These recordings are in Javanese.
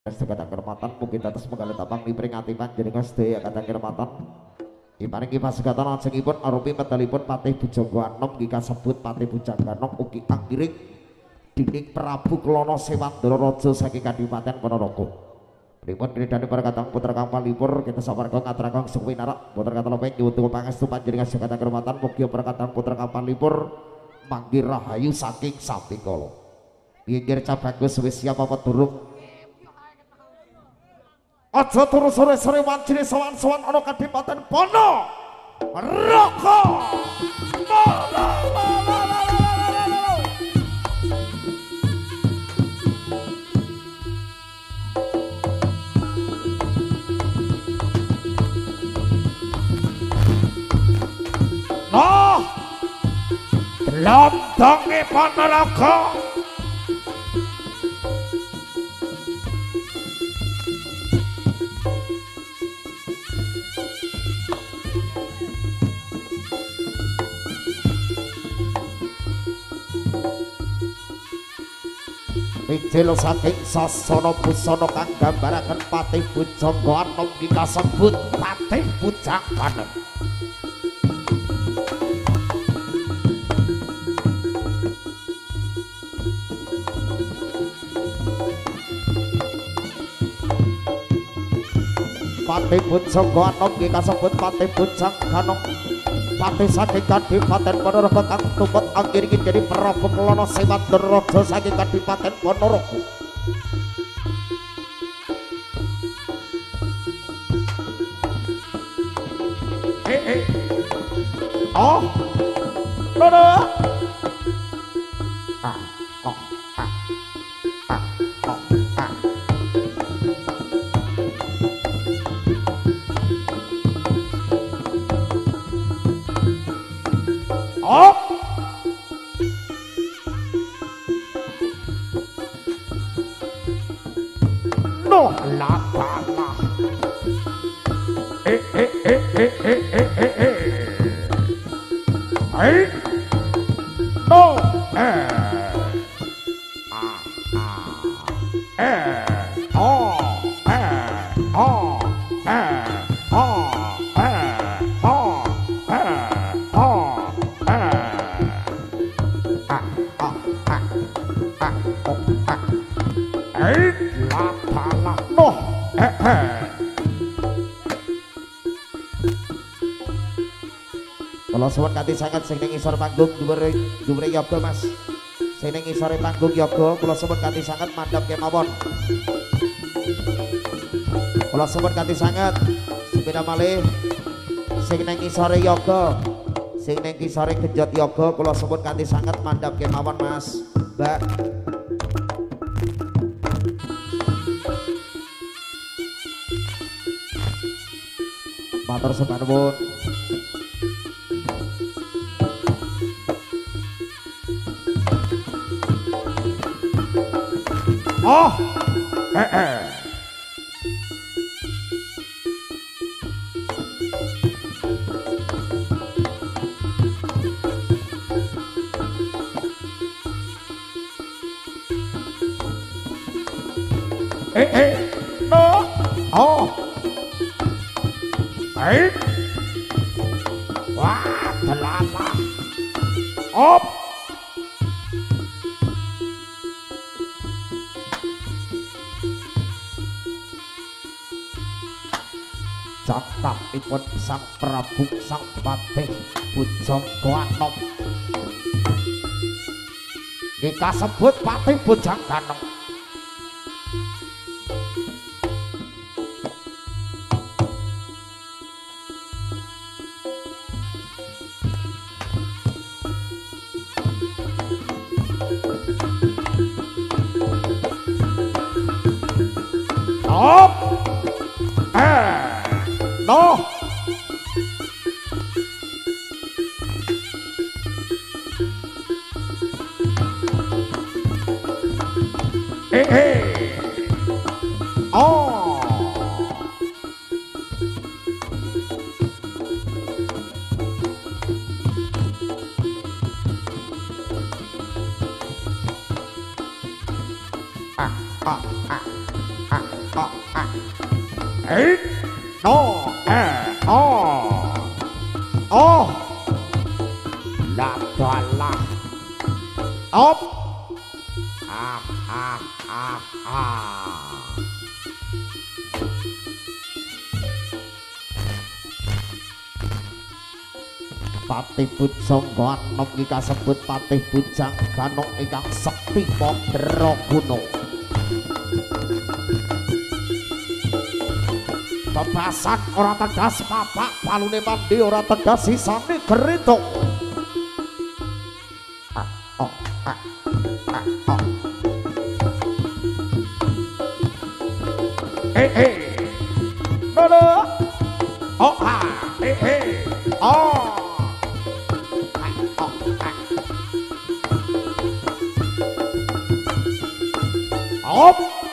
Kadang kermatan mungkin atas mengalir tapang diperingati panjenengan sedaya kadang kermatan iparing kipas segatan lajengipun arupi medalipun Patih Bujangga Anom nggih kasebut Patih Bujangga Anom ugi anggiring Didik Prabu Klono Sewandara Raja saking Kadipaten Ponorogo. Pripun kridani para kadang putra kang palipur kita sawarga ngaturaken suwi narak putra kata lopeng nyuwun pangestu panjenengan segatan kermatan mugi para kadang putra kang palipur manggih rahayu saking sampingkala. Pinggir cabagus wis siap apa durung? Aja turu sore-sore wancine sowan-sowan ana Kadipaten Ponorogo. Nah, Lambangé Ponorogo. Ijil saking sasana busana kang gambaraken Patih Bujangga Anom nggih kasebut Patih Bujangga Anom. Patih Bujangga Anom nggih kasebut Patih Bujangga Anom. Patih saking Kadipaten Ponorogo kang tumut anggiring jadi Prabu Klono Sewandara Raja saking Kadipaten Ponorogo. Oh, Dodo. Kalau suwun kanthi sanget sing ning isor panggung dhuwure yoga Mas. Sing ning isore panggung yoga kula suwun kanthi sanget mandhap kemawon. Kula suwun kanthi sanget sepeda malih sing ning isore yoga, sing ning isore genjot yoga kula suwun kanthi sanget mandhap kemawon Mas. Mbak matur suwun. Oh, no, oh, wah, kelapa, op. Cakapipun Sang Prabu Sang Patih Bujangga Anom nggih kasebut Patih Bujangga Anom. Op, no. Oh. no oh la dalah op Patih Bujangga Anom iki kasebut Patih Bujang Ganong ingkang sekti Mandra Gunung. Bebasan ora tegas papak palune mandi ora tegas sisane geritung. Nono oh oh op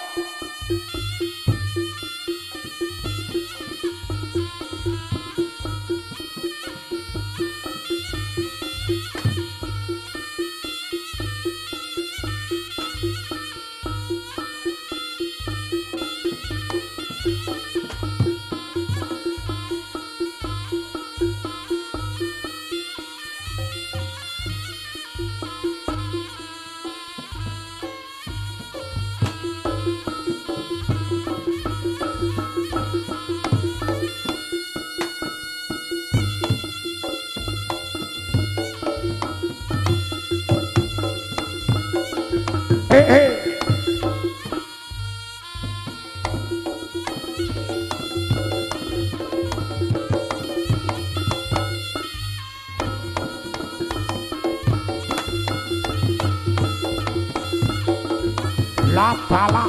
la bala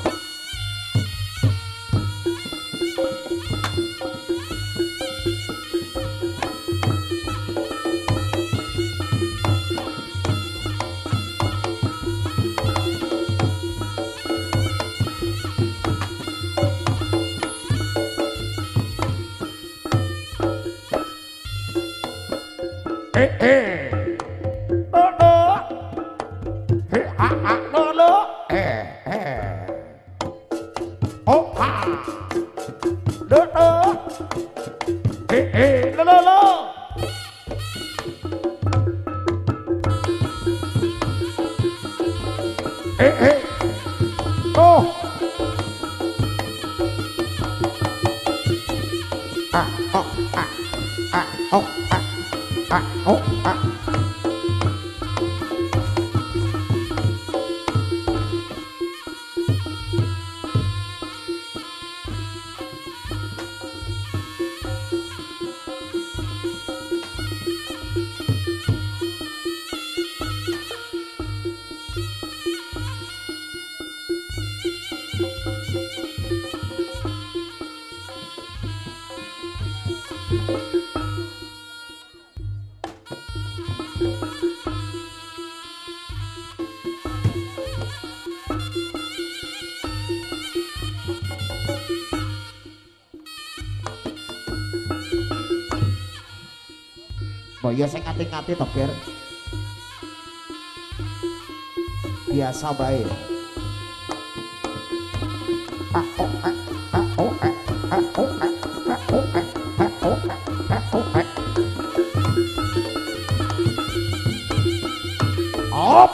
Boyo sing ngati-ngati to, Ger. Biasa bae. Op.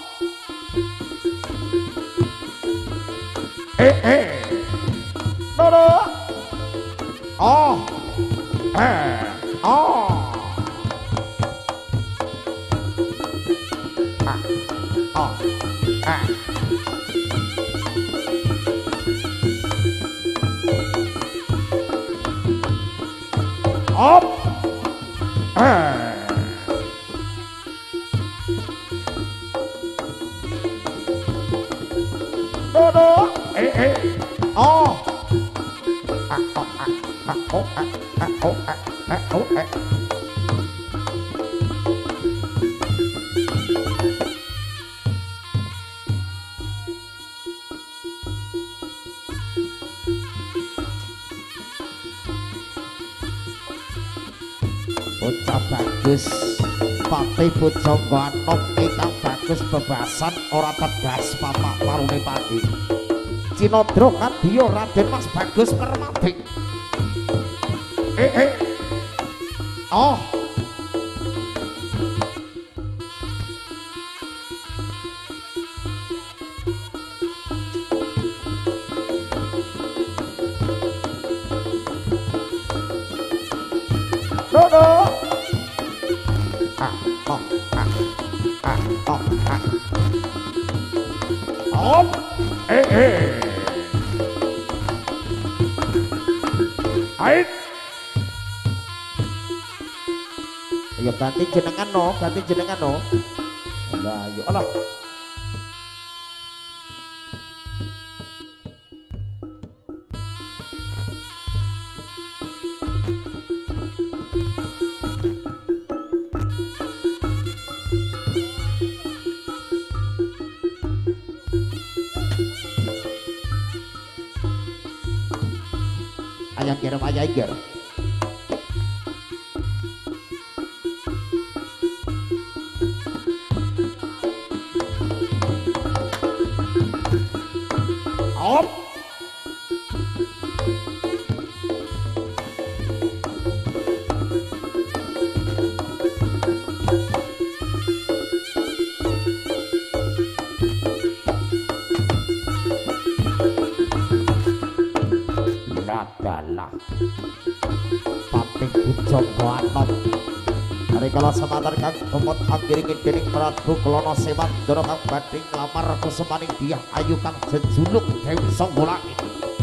Nono. Oh. Oh. Op. Nono. Oh. Bocah bagus Patih Bujangga Anom ingkang bagus bebasan ora tegas papak parune pati Cinodro Kadya Raden Mas Bagus Permati. Oh Dodo Ait. Ya ganti jenengan no, ganti jenengan no. Lah yo alah. Ayah kira ayah kira. Op. Adalah Patih Bujangga Anom. Hari kala semantar kang gemot anggiring dening Prabu Klono Sewandara kang badhe nglamar kusemaning Dyah Ayu kang jejuluk Dewi Sanggolangit.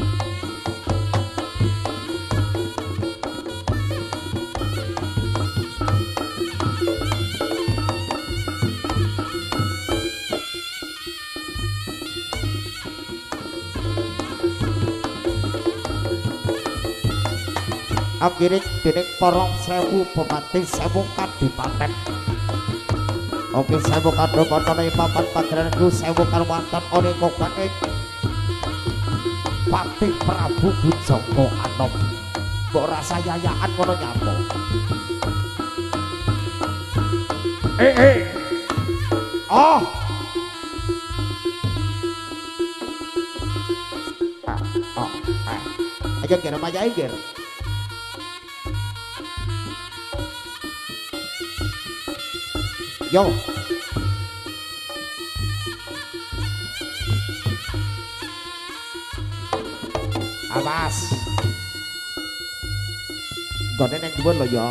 Anggiring dening para sewu pemati sewu kadipaten. Oke sewu kadhapatane papan pagranku sewu karwantan ane kokake Patih Prabu Bujangga Anom. Mbok rasa yayaan ngono nyapa. Oh aja kira aja kira. Yo awas gonen yang dhuwur lho ya.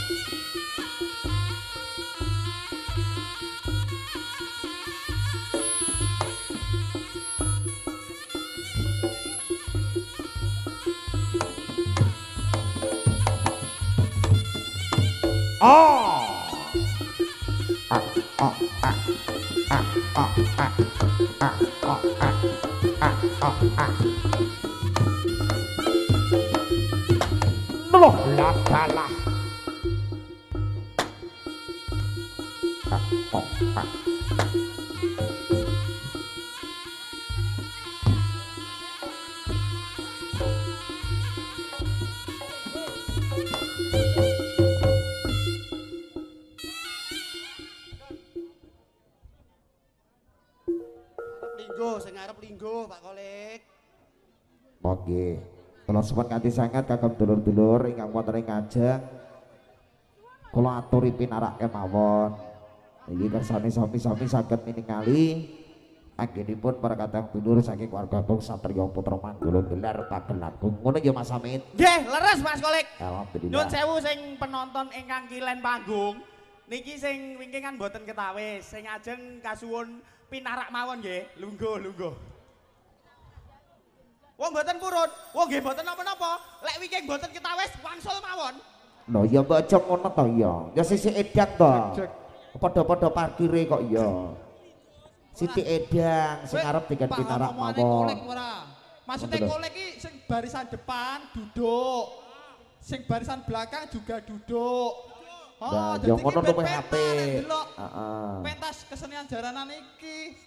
Loh ladalah linggo, sing arep linggo Pak Kolik. Oke. Kula suwun kanthi sanget kagem dulur-dulur ingkang wonten ing ngajeng. Kula aturi pinarake mawon. Iki kersane sami-sami saged ningali anggenipun para kadang dulur saking keluarga Kong Satriya Putra Manggala gelar pagel agung. Ngono ya Mas Amit. Nggih, leres Mas Kolik. Alhamdulillah. Nyuwun sewu sing penonton ingkang kilen panggung. Niki sing wingkingan boten ketawis, sing ajeng kasuwun pinarak mawon nggih, lungguh. Wong boten purun, wong nggih boten napa-napa. Lek wingking boten ketawis wangsul mawon. Lho ya mbok aja ngono to ya. Ya sisi edan to. Padha-padha parkire kok ya. Siti Edang sing arep digan pinarak mawon. Maksudnya kolek iki sing barisan depan duduk. Sing barisan belakang juga duduk. Nah, yang ngono luwih apik. Heeh. Pentas kesenian jaranan iki.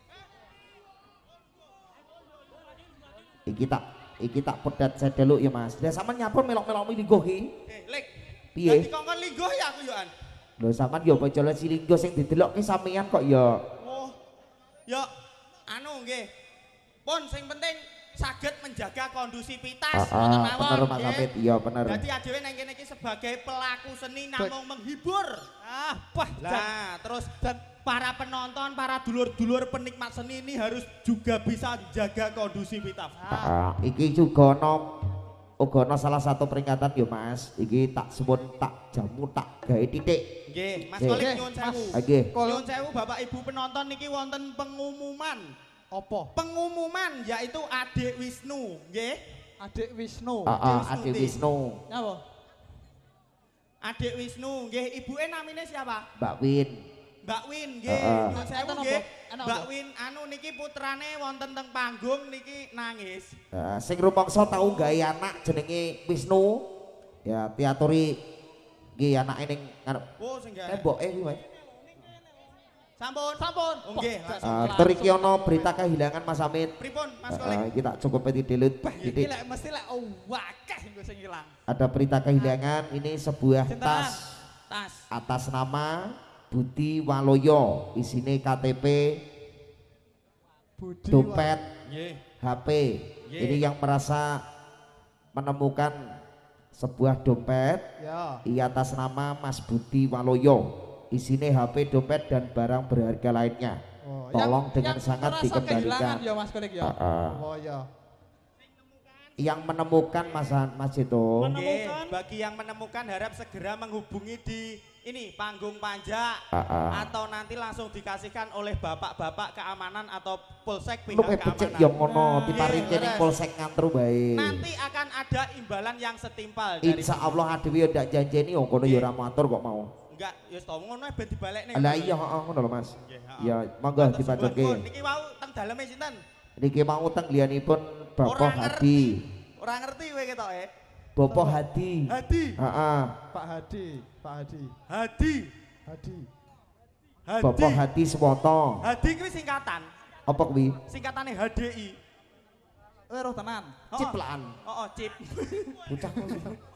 Iki tak pedat sedeluk ya Mas. Lah sampean nyapur melok-melok linggo ki. Lek. Piye? Dikongkon linggo ya aku yo an. Lho sampean yo bojone si linggo sing didelok ki sampean kok ya. Oh. Ya anu nggih. Pun sing penting saged menjaga kondusivitas ngoten Bener mawon. Mas nggih. Hamid, iya bener. Dadi adewe nang kene iki sebagai pelaku seni namung menghibur. Wah, Lah, terus dan para penonton, para dulur-dulur penikmat seni ini harus juga bisa jaga kondusivitas. Iki juga ono salah satu peringatan yo Mas. Iki tak suwun tak jamu tak gawe titik. Nggih, Mas Nggih. Kolik nyuwun sewu. Nggih. Nyuwun sewu Bapak Ibu penonton niki wonten pengumuman. apa? Pengumuman yaitu Adik Wisnu, nggih. Adik Wisnu. Adik Wisnu. Apa? Adik Wisnu, nggih. Ibuke namine siapa? Mbak Win. Mbak Win, nggih. Nyuwun sewu Enten nggih. apa? Enten Mbak apa? Win anu niki putrane wonten teng panggung niki nangis. Sing rumangsa tau gawe anak jenenge Wisnu. Ya teaturi iki anake ning Oh, sing gawe. temboke iki Mas. Sampun. Sampun. Oh, nggih, langsung. Tur iki ono berita kehilangan Mas Hamid. Pripun, Mas Kolik? Kita cukup didelut. Iki lek mesti lek wakeh engko sing ilang. Ada berita kehilangan ini sebuah Sinten? tas Tas. atas nama Budi Waloyo, isine KTP, Budi dompet, Nggih. HP. Ye. Ini yang merasa menemukan sebuah dompet Ya. atas nama Mas Budi Waloyo. Isine HP, dompet dan barang berharga lainnya. Oh, Tolong dengan yang sangat merasa kehilangan dikembalikan. ya Mas Kolik ya. Oh ya. Yang menemukan Mas itu Nggih, bagi yang menemukan harap segera menghubungi di ini panggung panja atau nanti langsung dikasihkan oleh bapak-bapak keamanan atau polsek lu pihak becek keamanan. yang ngono diparingi ning beres. polsek ngantru bae. Nanti akan ada imbalan yang setimpal dari Insya Allah adewe yo ndak janjeni yo kono yo ora matur kok mau. enggak ya to ngono ben dibalekne. Lah iya heeh ngono lho Mas. Nggih, heeh. Ya monggo Matur suwun, dipacoke. pun. Niki wau teng daleme sinten? Niki mau teng liyanipun Bapak Ora Hadi. Ora ngerti kowe ketoke. Bapak Hadi. Hadi. Heeh. Pak Hadi, Pak Hadi. Hadi. Hadi. Hadi. Bapak Hadi Swoto. Hadi kuwi singkatan. Apa kuwi? Singkatane HDI. Roh tenan. Ciplaan. Oh, chip. Bocah kok.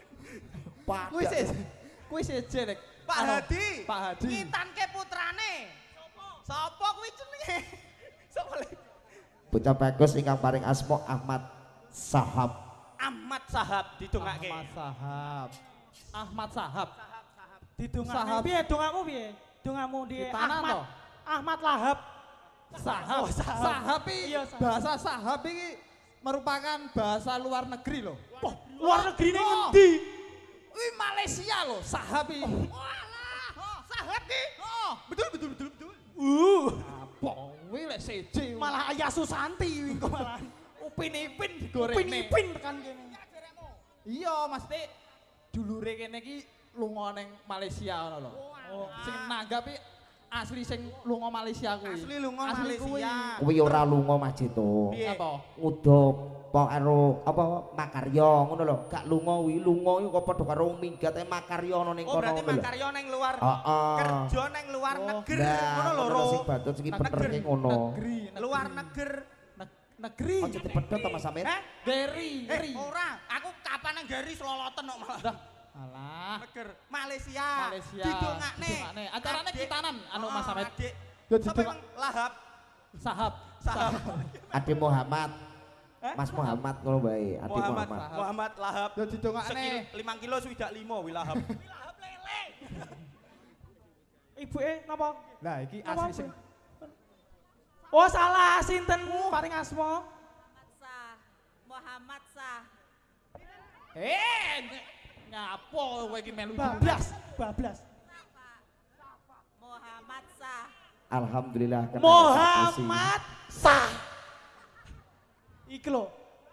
Pak. Kuwi seje nek. Pak Hadi. Pak Hadi. Ngitanke putrane. Sopo kuwi jenenge? Sopo le? Bocah bagus ingkang paring asma Ahmad Sahab. Ahmad Sahab didongake. Ahmad Sahab. Ahmad Sahab. Didongakne Sahab. piye dongamu piye? Dongamu di Tanah Ahmad. toh? Ahmad Lahab. Sahab. Oh, sahab. Sahab iki Iya, sahab. bahasa sahab iki merupakan bahasa luar negeri loh. Wah, luar negeri ini Oh. ngendi? Wih Malaysia loh, sahab iki. Walah, Sahab ki. Oh, Betul betul betul betul. apa wih lek seje. Malah Ayah Susanti wingi kok malah. upin-ipin digoreng. Upin-ipin tekan kene. Iya, mesti dulure kene iki lunga ning Malaysia ngono lho. Oh, sing nanggapi asli sing lunga Malaysia kuwi. Asli lunga Asli kuwi. Malaysia. Kuwi ora lunga Mas Cito. Piye? Apa? Ngudo apa karo apa makarya ngono lho. Gak lunga kuwi, lunga iku kok padha karo minggat makarya ana ning Oh, kono berarti ngono lho. makarya neng luar. Heeh. Kerja neng luar Oh. negeri. Nah, Ngono lho, ngono Ro. sing batut iki bener Negeri. ki ngono. Negeri. Luar negeri. Negeri. Aja dipedhot to Mas Hamid. Geri. Ora, aku kapan nang Gari Seloloten kok malah. Dah. Alah. Neger Malaysia. Malaysia. Didongakne. Didongakne. Acarane Adik. kitanan anu Mas Oh, Hamid. adik. Ya Sapa didongak- emang Lahab? Sahab. Sahab. Ade Muhammad. Eh? Mas Muhammad ngono bae, Ade Muhammad. Muhammad. Muhammad Lahab. Ya didongakne. 5 kilo swidak 5 wi Lahab. Ibuke napa? Lah iki Napa? asli sing Oh, salah sinten paring asma? Muhammad Sah. nyapo kowe iki melu Bablas, bablas. Muhammad Sah. Alhamdulillah kena Muhammad Sah. Iki lho.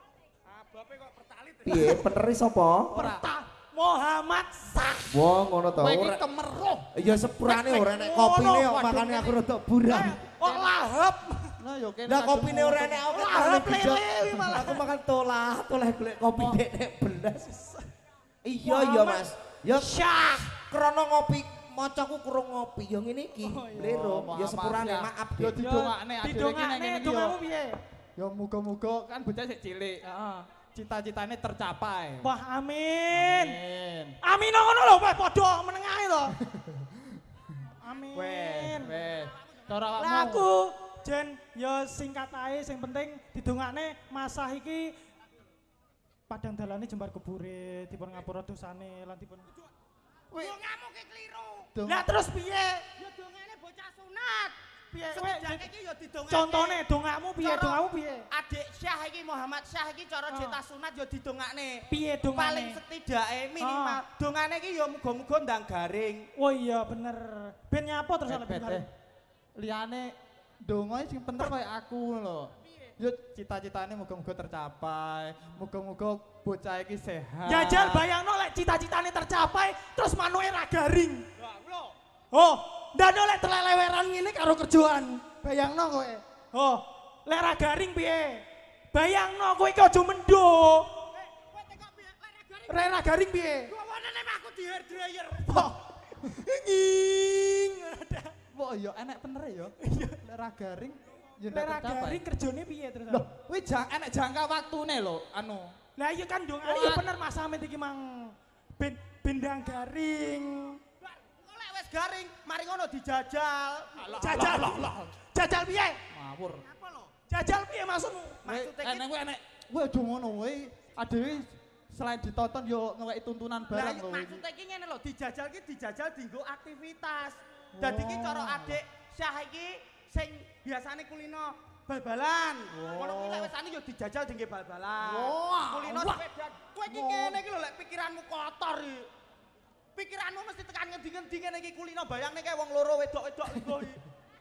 Piye bener sapa? ora. Muhammad Sah. Wah ngono to. Kowe iki Ora- kemeruh. Ya sepurane ora nek kopine kok makane aku rada buram. Oh, Lahab. Lah yo kene. Lah kopine ora nek aku Lahab malah lele bijak. wi malah. Aku makan toleh golek kopi dek nek belas. Iya iya Mas. Ya Syah. krana ngopi macaku kurang ngopi ya ngene iki. Oh, iya. Lero ya sepurane maaf Yo dek. didongakne adewe iki nang Didongakne kene iki yo. dongamu piye? Ya muga-muga kan bocah sik cilik. Heeh. Cita-citane tercapai. Wah, amin. Amin. Amin ngono lho, weh padha menengahe to. Amin. Wes, wes. Cara Lah aku Jen, ya singkat ae, sing penting didongakne masah iki padang dalane jembar kebure, dipun ngapura dosane lan dipun Dongamu ki kliru. Lah terus piye? Ya dongane bocah sunat. Piye? Sedang iki ya didongake. Contone dongamu piye? Cara- Dongamu piye? Adik Syah iki Muhammad Syah iki cara cita sunat ya didongakne. Piye dongane? Paling setidake minimal dongane iki ya muga-muga ndang garing. Oh iya bener. Ben nyapa terus ana Bet, ben. liane donga sing bener kaya aku lho. Yo cita-citane muga-muga tercapai. Muga-muga bocah iki sehat. Jajal bayangno lek cita-citane tercapai terus manuke ra garing. Lah lho. Oh, ndane lek teleleweran ngene karo kerjaan. Bayangno kowe. Oh, lek ra garing piye? Bayangno kowe iki aja mendok. Kowe teko piye? Lek ra garing piye? Gawane nek aku di hair dryer. Nging. Wah yo enek bener ya. Lek ra garing yo Lek ra ndak tercapai. garing kerjane piye terus? Loh, kuwi enek jangka waktune lho, anu. Lah iya kan dong, iya bener Mas Hamid iki mang bendang garing. Kok lek wis garing, mari ngono dijajal. Jajal. Jajal piye? Ngawur. Apa lho? Jajal piye maksudmu? Maksudnya ki- Enek kuwi enek. Kuwi aja ngono kuwi. Adewe selain ditonton yo ngeweki tuntunan Lah barang kok. maksudnya ki ngene lho, dijajal ki dijajal dienggo aktivitas. Dadi ki cara adik Syah iki sing biasane kulino bal-balan. Ngono kuwi lek wis ane yo dijajal dienggo bal-balan. Kulino sepeda. Kowe iki ngene iki lho lek pikiranmu kotor iki. Pikiranmu mesti tekan ngendi-ngendi ngene iki kulino bayangne kayak wong loro wedok-wedok iku iki.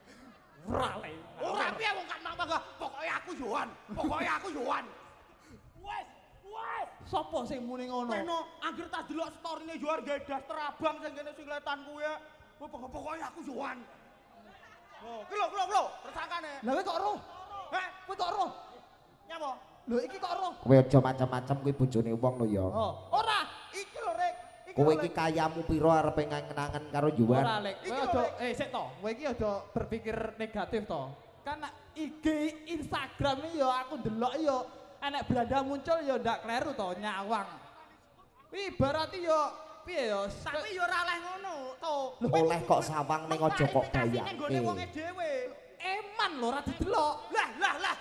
Ora piye wong kan mangga pokoke aku Yohan. Pokoke aku Yohan. Wes. Sopo sing muni ngono? Peno anggere tak delok storine Yohan gawe daster abang sing kene sing kletan kuwi. Pokoke aku Yohan. Oh, ki lho, tersangkane. Lah kowe kok roh? Heh, Kowe kok roh? nyapa? Lho iki kok roh? Kowe aja macam-macam kuwi bojone wong lho ya. Oh, ora. Iki lho, Rek. Kowe iki kayamu piro arepe ngenangen karo Yuwan? Ora lek. Kowe aja sik to. Kowe iki aja berpikir negatif to. Kan IG Instagram iki ya aku ndelok ya enek Belanda muncul ya ndak kleru to nyawang. Wi berarti ya piye ya? Tapi yo ora oleh ngono, to. Oleh kok sawang ning aja kok Klarifikasine nggone wonge bayangke. dhewe. Eman lho ora didelok. Lah.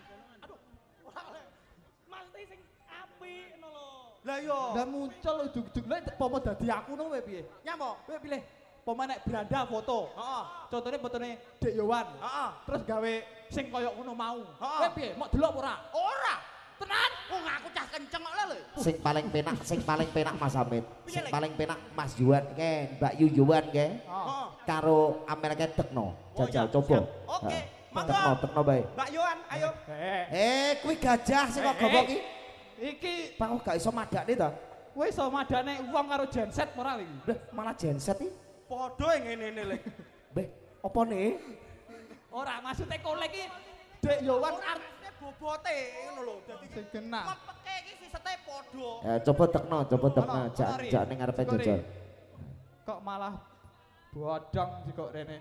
Maksudnya sing apik ngono lho. Lah yo. Lah muncul ujug-ujug lek pomo dadi aku no kowe piye? Nyapa? Kowe pilih pomo nek Belanda foto. Heeh. Contohnya fotone Dek Yowan. Heeh. Terus gawe sing koyo ngono mau. Heeh. Kowe piye? Mau delok apa ora? Ora. Tenan? Wong aku cah kenceng kok lho. Sing paling penak Mas Hamid. Piye, Sing Lek? paling penak Mas Yuwan ke, Mbak Yu Yuwan ke. Heeh. Karo Amel ke tekno. Oh, Jajal iya, coba. siap. Oke, monggo. Tekno bae. Mbak Yohan, ayo. Kuwi gajah sing kok gobok iki. Iki Pak kok gak iso madakne ta? kowe iso madane wong karo genset ora iki? Lah malah genset iki. Padha ngene-ngene lek. Beh, opone? Ora maksudnya kolek iki Dek Yowan Artine bobote ngono lho. Dadi sing genah. mepeke iki sisete padha. Ya coba tekno. Ono, Jak Ri. jak ning ngarepe Siko, Ri. jajal. Kok malah bodong sih kok rene.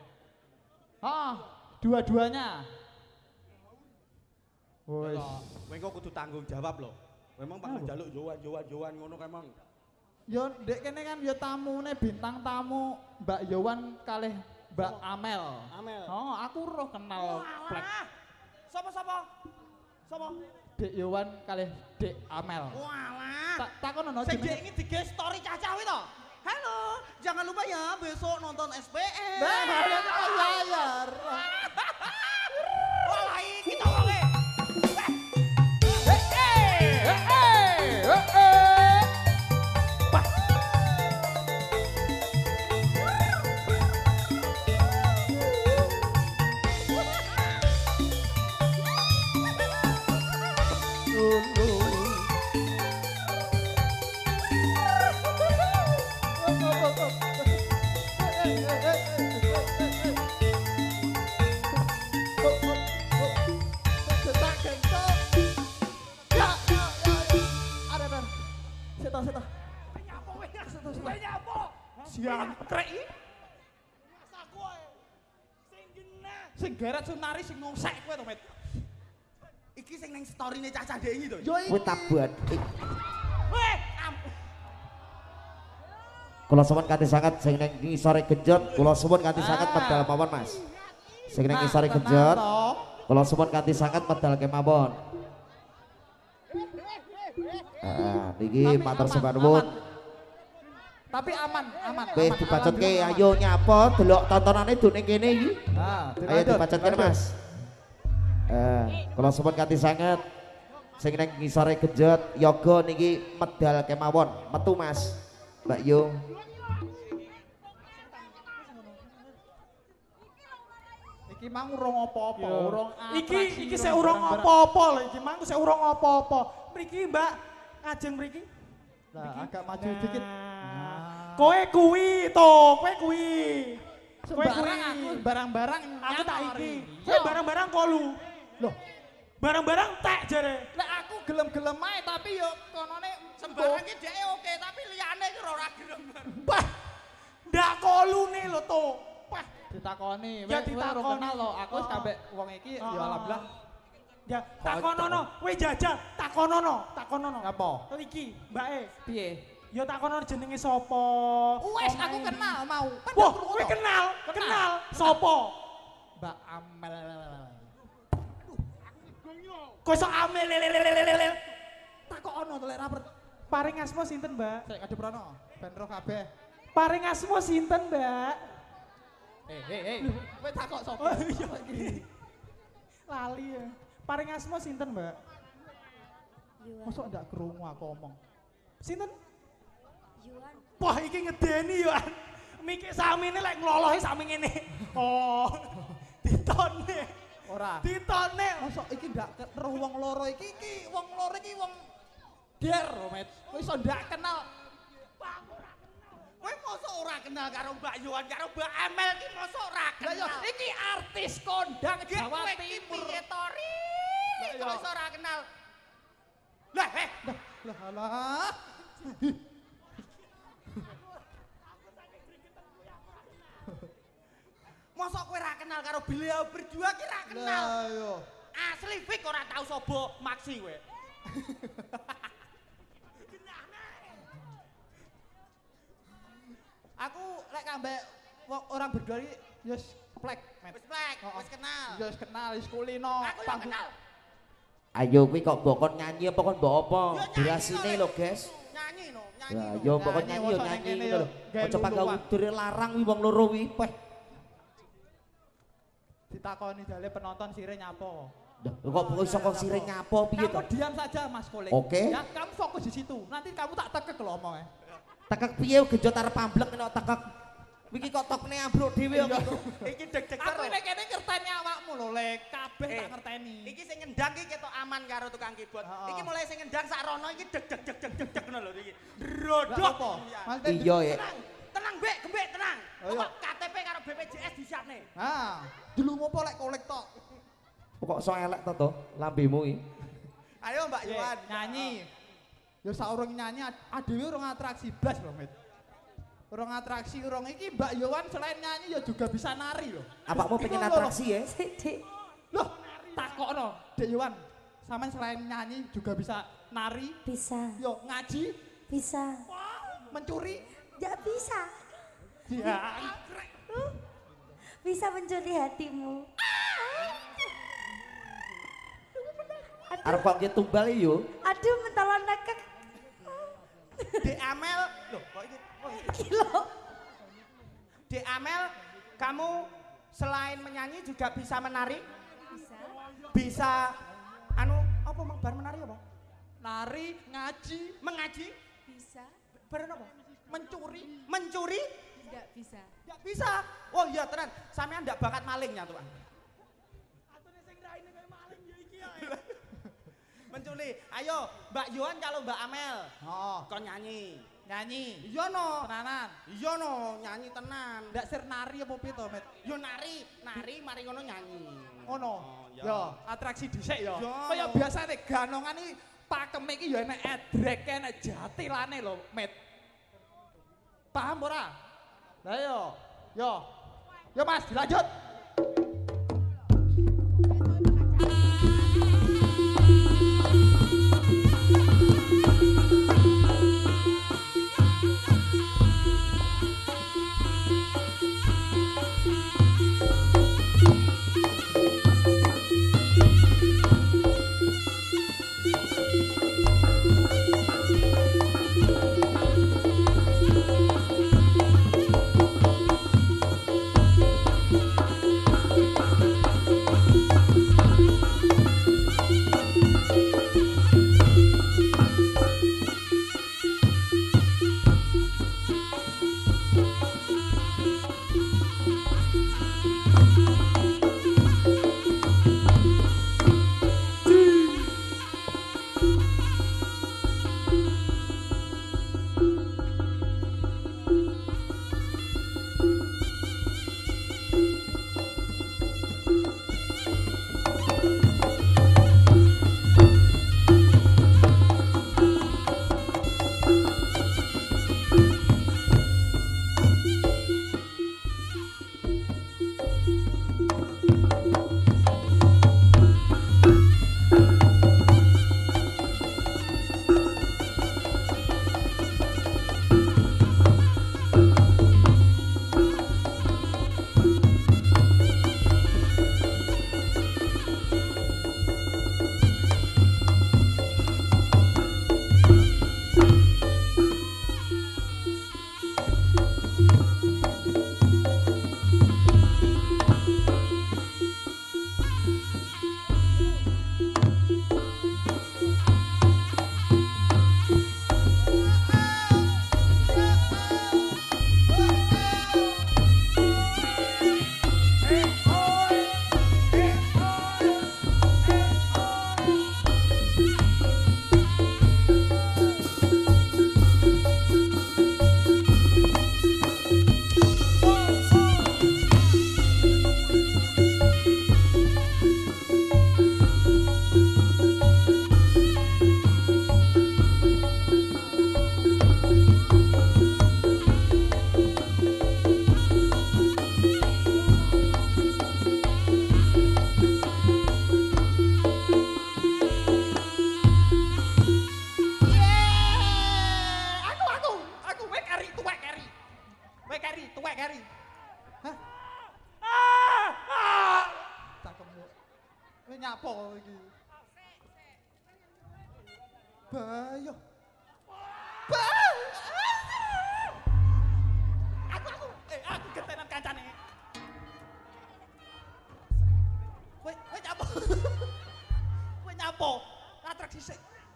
Dua-duanya. Wes. Kowe kok kudu tanggung jawab lho. Memang Pak njaluk Yohan ngono memang. Yo ndek kene kan yo tamune bintang tamu Mbak Yowan kalih Mbak Amel. Amel. Oh, aku roh kenal plek. Sapa? Dek Yowan kalih Dek Amel. Walah. Takon ono Sing jenenge. dek iki di story cacah kuwi to. Halo, jangan lupa ya besok nonton SPM. Bayar. Walah iki to wonge. Jangkrik iki. Sing geret sunari sing ngosek kowe to, Met. Iki sing ning storyne cacah dek iki to. Yo iki. Kuwi tabuhan. Weh, ampun. Kula suwun kanthi sangat sing ning ngisore genjot, kula suwun kanthi sangat medal mawon Mas. Sing ning ngisore genjot. Kula suwun kanthi sanget medal kemawon. Niki matur sembah nuwun. Tapi aman. Wis dibacotke ayo nyapa delok tontonane dune kene iki. Ayo dibacotke Mas. Kula suwun kanthi sanget. Sing ning ngisore genjot yoga niki medal kemawon. Metu Mas. Mbak Yo. Iki mang urung apa-apa, urung Iki sik urung apa-apa lho, iki mang sik urung apa-apa. Mriki Mbak, ngajeng mriki. Lah agak maju dikit. Kowe kuwi to, kowe kuwi. Sembarang aku barang-barang Aku tak iki. Kowe barang-barang kolu. Loh, Barang-barang tak jare. lek aku gelem-gelem ae tapi yo konone Sembarang iki dhek oke, tapi liyane iki ora gelem. Bah. Ndak kolune lho to. Bah. ditakoni, Ya, wis ora ditakoni. kenal lo, aku wis kabeh wong iki ya alhamdulillah. Ya, takonono, kowe jajal, takonono. Apa? Iki, mbake. Piye? Ya takonono jenenge sapa? Wes aku kenal mau. Kan Wah, aku kowe lho. kenal. Sapa? Mbak Amel. Kowe sok amel lelelelelele. Takono to lek ra Paring asma sinten, Mbak? Sik kadeprono, ben ro kabeh. Paring asma sinten, Mbak? Hei. Kowe takok sapa? Oh, iya iki. Lali ya. Paring asma sinten, Mbak? Yuan. Mosok ndak krungu aku omong. Sinten? Yuan. Wah, iki ngedeni yo. Mikir samine lek nglolohi sami ngene. Oh. Ditone. Ora. Ditone. Mosok iki ndak roh wong loro iki wong loro iki wong der, Met. Kowe iso ndak kenal. Kowe mosok ora kenal karo Mbak Yohan karo Mbak Amel iki mosok ora Lah yo kenal. iki artis kondang Gek Jawa kowe iki Timur. piye tori? Lah, Kok iya. iso ora kenal? Lah, Lah alah. mosok kowe ora kenal karo beliau berdua ki ora kenal. Lah yo. Asli fik ora tau sapa maksi kowe. Aku lek kambek orang berdua iki yo plek, Met. Wis plek, wis kenal. Yo wis kenal, wis kulino. Aku yo kenal. Ayo kuwi kok mbok kon nyanyi apa kon mbok apa? Yo, nyanyi Durasine no, lho, Guys. Nyanyi no, nyanyi Lah, no. yo mbok kon Nyanyi, nyanyi yo mosok nyanyi ngene ngono lho. yo, gawe Aja pakai luluan. udure larang wi wong loro wi. Peh. Ditakoni dale penonton sire nyapo. Kok iso kok sirih nyapo piye Kamu to? diam saja Mas Kolik. Oke. Ya, kamu fokus di situ. Nanti kamu tak tekek lho omongnya. Tekek piye genjot arep pamblek nek tekek. Iki kok tokne ambruk dhewe kok. Iki deg-deg Aku terus. nek kene ngerteni awakmu lho, Lek. Kabeh Eh, tak ngerteni. Iki sing ngendang iki ketok aman karo tukang keyboard. Heeh. Iki mulai sing ngendang sak rono iki deg ngono lho iki. Lah Drodok. apa? Mas Iya ya. Tenang, Bek, gembek tenang. Oh, iya. Pokok KTP karo BPJS disiapne. Nah, dulu ngopo lek Kolik tok. Kok sok elek to lambemu iki. Ayo Mbak Ye, Yohan. nyanyi. Ya saurung nyanyi adewe urung atraksi blas lho, Mit. Urung atraksi, urung iki Mbak Yohan selain nyanyi ya juga bisa nari lho. Apakmu pengen Lho, lho. atraksi ya? Sidik. Loh, takokno, Dek Yohan. Sampeyan selain nyanyi juga bisa nari, Bisa. yo ngaji, Bisa. mencuri. Tidak bisa. Ya. Bisa mencuri hatimu. Arep kok nggih tumbal yo. Aduh, mentalon nekek. Dek Amel, loh kok iki? Oh, iki. Kilo. Dek Amel, kamu selain menyanyi juga bisa menari? Bisa. Bisa anu apa bar menari apa? Nari, ngaji, Mengaji? Bisa. Bareng apa? mencuri. Mencuri? Tidak bisa. Enggak bisa. Oh iya tenan, sampean ndak bakat malingnya tuh, Pak. Atune sing raine koyo maling ya iki ya. Mencuri. Ayo, Mbak Yohan kalau Mbak Amel, Oh, kon nyanyi. nyanyi. Iya no. Tenanan. Iya no, nyanyi tenan. Ndak sir nari apa piye to, Met? Yo nari, mari ngono nyanyi. Ngono. Oh, ya. Yo, atraksi dhisik yo. Yo. Kaya biasane ganongan iki pakeme iki yo enek edrek, enek jatilane lho, Met. Paham ora? Lah yo. Yo Mas, dilanjut. Bayo. Aku getenan kancane. Kowe nyapo? Kowe nyapo? Atraksi sik.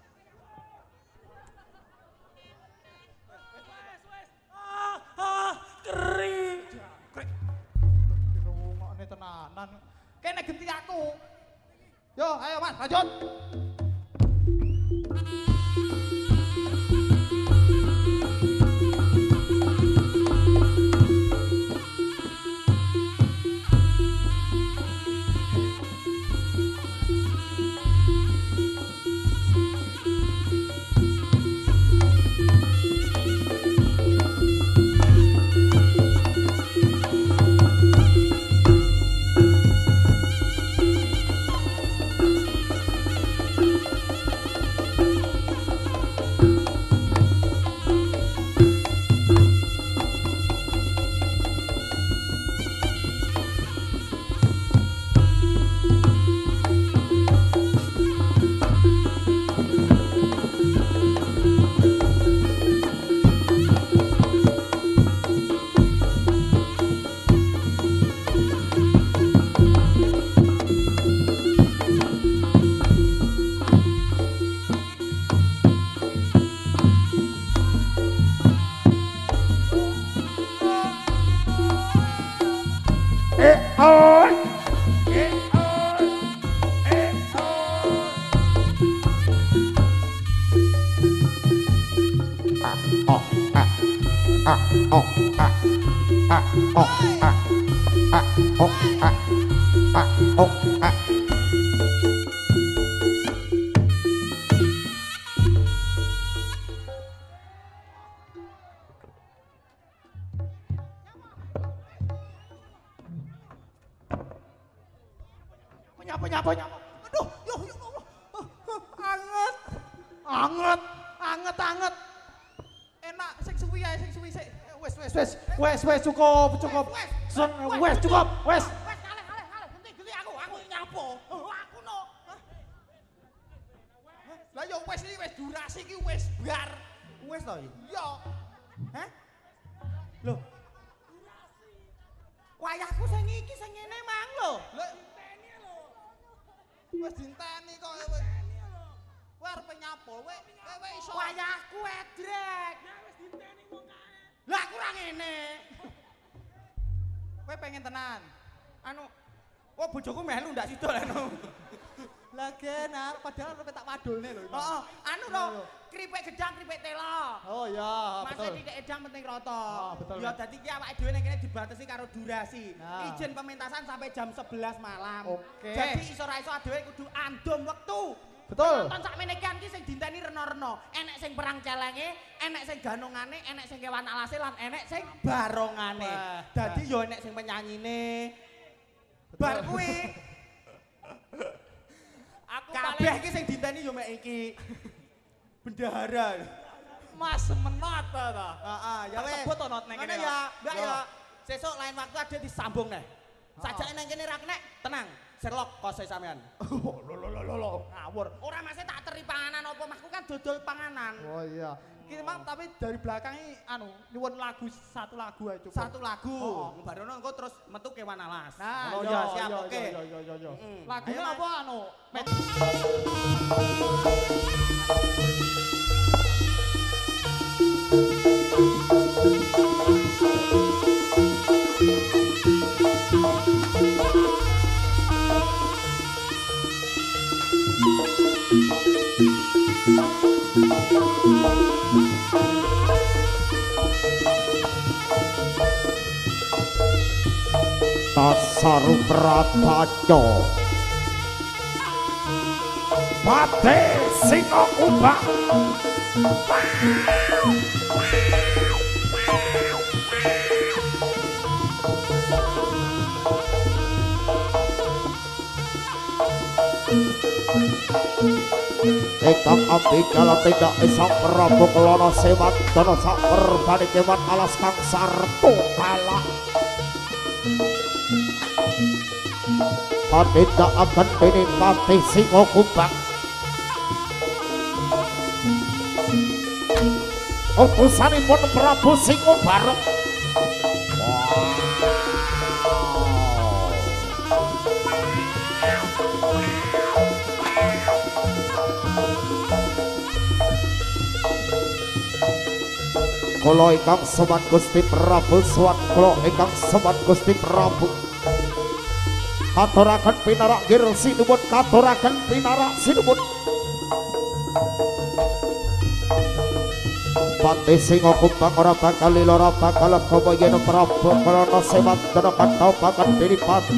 Kering. Krek. Dirungokne tenanan. Kene genti aku. Yo, ayo Mas, lanjut. Nyapa. Aduh, yo Allah. Anget. Enak sing suwi ae, sing suwi sik. Wes cukup. Wes cukup. Wes kalih. Genti aku nyapo. Aku no. Lah yo wes iki wes durasi iki wes bar. Wes to iki? Yo. Hah? Loh. Wayahku sing iki sing ngene mang lho. Wes dinteni kok wes. Kowe arep nyapo, kowe iso. Wayahku edrek. Ya wis dinteni wong kae. Lah aku ora ngene. Kowe pengen tenan. Anu, oh bojoku melu ndak sido lho. Lagi enak, padahal arep tak wadulne lho. Heeh, anu lho, kripik gedang, kripik tela. Oh iya, Mas betul. titik edang penting rata. Betul. Ya dadi ki awake dhewe ning kene dibatasi karo durasi. Nah. Izin pementasan sampai jam 11 malam. Oke. Jadi iso ra iso dhewe kudu andum wektu. Betul. Nonton sakmene iki sing dinteni rena-rena. Enek sing perang celenge, enek sing ganungane, enek sing kewan alase lan enek sing barongane. Wah, Dadi yo enek sing penyanyine. Bar kuwi Aku kabeh iki sing dinteni yo mek iki. Bendahara. Mas menot ta. Heeh, ya wis. Sebut to not ning Ngene kene. ya, Mbak ya. Sesuk lain waktu ada disambung neh. Sajake nang kene ra kenek, tenang. Sherlock kose sampean. Lho, ngawur. Ora masih tak teri panganan apa masku kan dodol panganan. Oh iya. Iki mang tapi dari belakang ini nyuwun lagu satu lagu aja cukup. Satu lagu. Oh. Barono engko terus metu kewan alas. Nah, oh iya, ya siap iya, oke. Iya. Mm. Lagunya Ayo, apa Mas. Tasaru Prataja Pate Sinokubang Ingkang abdi kala tindak isang Prabu Kelana Sewantana sak perbani kewan alas kang sarto kalah Patindak akan dening Pati Sinokubang utusanipun Prabu Singobareng. Kula ingkang sowan Gusti Prabu sowan kula ingkang sowan Gusti Prabu. Katuraken pinarak girsinipun, katuraken pinarak sinipun. Pati Singa Kumbang ora bakal lila ora bakal kaya yen Prabu Krana Sewardana katopaken Diripati.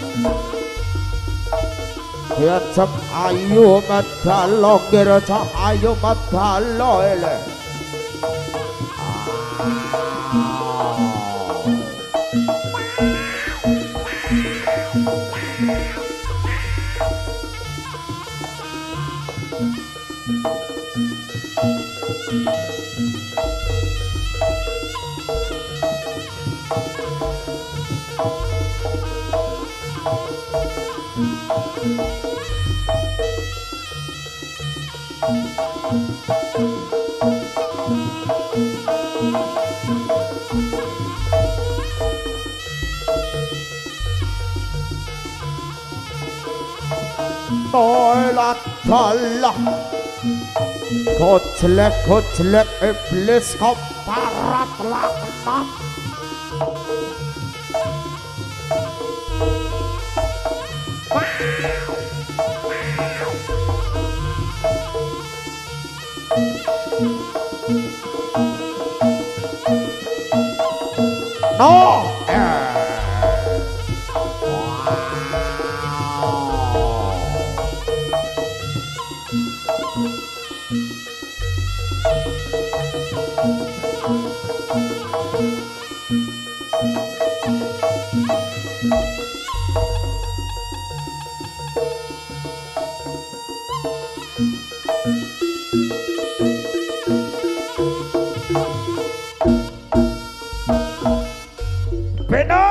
Diajak ayu medalo girja ayu medalo ele. Tolak tolak koclek iblis kau parat laknat. No. Beno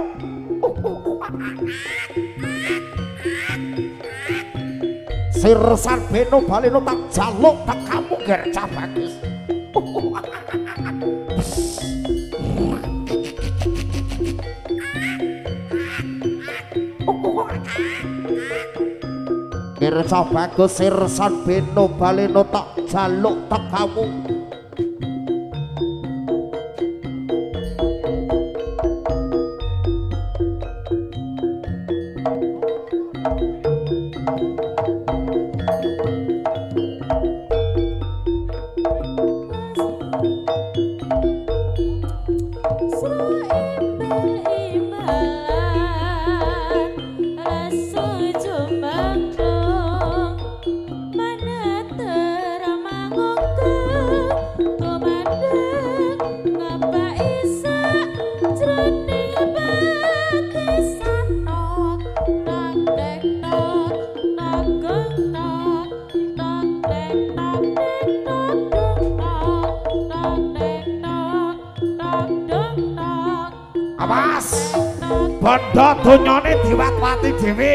Sirsan Beno baleno tak jaluk tak kamu gerca bagus. Gerca bagus Sirsan Beno baleno tak jaluk tak kamu. Awas bondo donyane diwat-wati dhewe.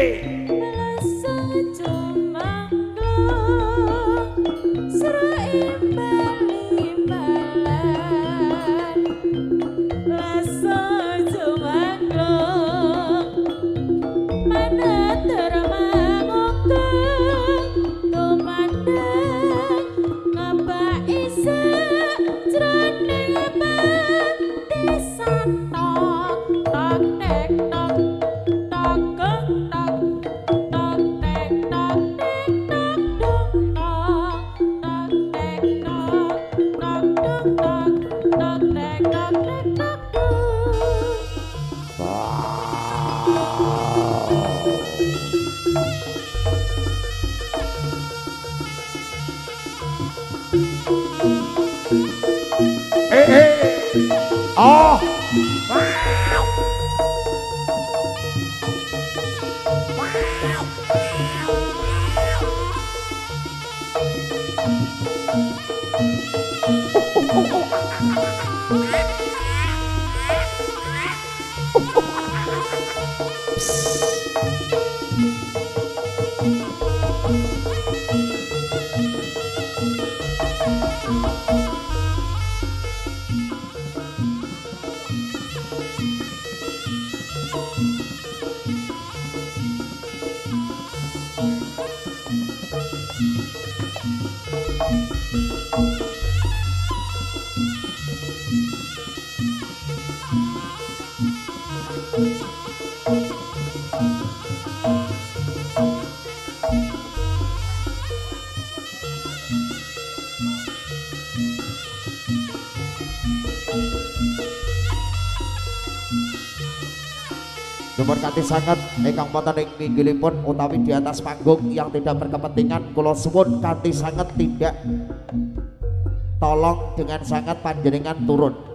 Oh. Nomor kanthi sanget ingkang wonten ing pinggiripun utawi di atas panggung yang tidak berkepentingan kula suwun kanthi sanget tidak tolong dengan sangat panjenengan turun.